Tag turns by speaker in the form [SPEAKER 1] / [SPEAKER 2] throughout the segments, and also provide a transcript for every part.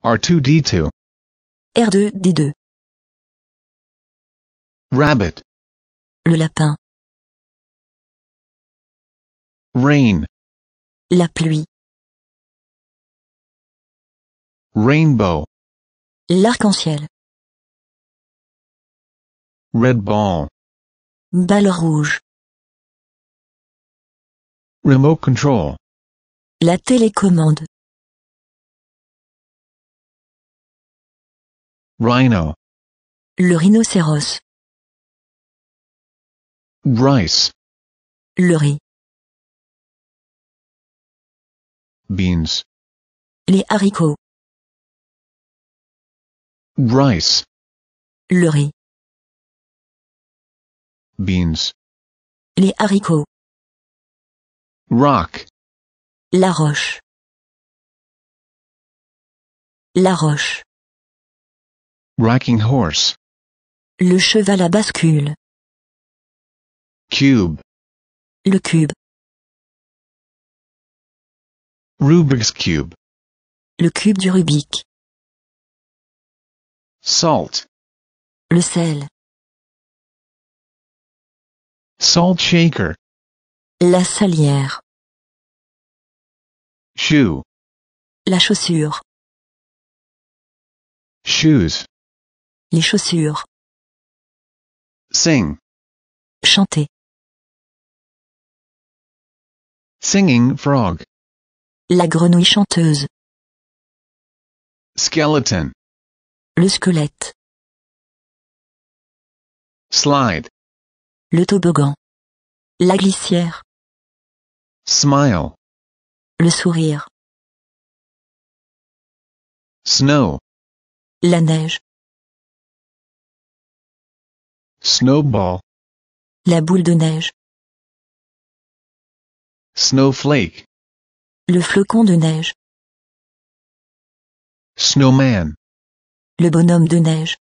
[SPEAKER 1] R2-D2.
[SPEAKER 2] R2-D2.
[SPEAKER 1] Rabbit.
[SPEAKER 2] Le lapin.
[SPEAKER 1] Rain.
[SPEAKER 2] La pluie.
[SPEAKER 1] Rainbow.
[SPEAKER 2] L'arc-en-ciel.
[SPEAKER 1] Red ball.
[SPEAKER 2] Balle rouge.
[SPEAKER 1] Remote control.
[SPEAKER 2] La télécommande.
[SPEAKER 1] Rhino.
[SPEAKER 2] Le rhinocéros.
[SPEAKER 1] Rice.
[SPEAKER 2] Le riz.
[SPEAKER 1] Beans.
[SPEAKER 2] Les haricots.
[SPEAKER 1] Rice.
[SPEAKER 2] Le riz.
[SPEAKER 1] Beans.
[SPEAKER 2] Les haricots.
[SPEAKER 1] Rock.
[SPEAKER 2] La roche. La roche.
[SPEAKER 1] Rocking horse.
[SPEAKER 2] Le cheval à bascule.
[SPEAKER 1] Cube.
[SPEAKER 2] Le cube.
[SPEAKER 1] Rubik's Cube.
[SPEAKER 2] Le cube du Rubik.
[SPEAKER 1] Salt.
[SPEAKER 2] Le sel.
[SPEAKER 1] Salt shaker.
[SPEAKER 2] La salière.
[SPEAKER 1] Shoe.
[SPEAKER 2] La chaussure.
[SPEAKER 1] Shoes.
[SPEAKER 2] Les chaussures.
[SPEAKER 1] Sing.
[SPEAKER 2] Chanter.
[SPEAKER 1] Singing frog.
[SPEAKER 2] La grenouille chanteuse.
[SPEAKER 1] Skeleton.
[SPEAKER 2] Le squelette.
[SPEAKER 1] Slide.
[SPEAKER 2] Le toboggan. La glissière.
[SPEAKER 1] Smile.
[SPEAKER 2] Le sourire.
[SPEAKER 1] Snow.
[SPEAKER 2] La neige.
[SPEAKER 1] Snowball.
[SPEAKER 2] La boule de neige.
[SPEAKER 1] Snowflake.
[SPEAKER 2] Le flocon de neige.
[SPEAKER 1] Snowman.
[SPEAKER 2] Le bonhomme de neige.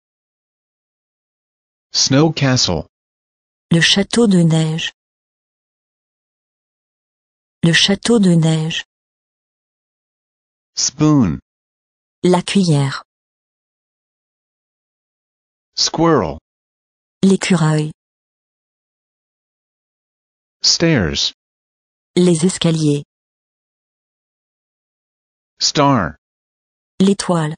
[SPEAKER 1] Snow castle.
[SPEAKER 2] Le château de neige. Le château de neige.
[SPEAKER 1] Spoon.
[SPEAKER 2] La cuillère.
[SPEAKER 1] Squirrel.
[SPEAKER 2] L'écureuil.
[SPEAKER 1] Stairs.
[SPEAKER 2] Les escaliers.
[SPEAKER 1] Star.
[SPEAKER 2] L'étoile.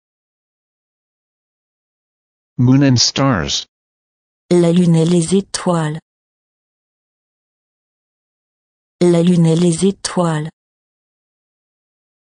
[SPEAKER 1] Moon and stars.
[SPEAKER 2] La lune et les étoiles. La lune et les étoiles.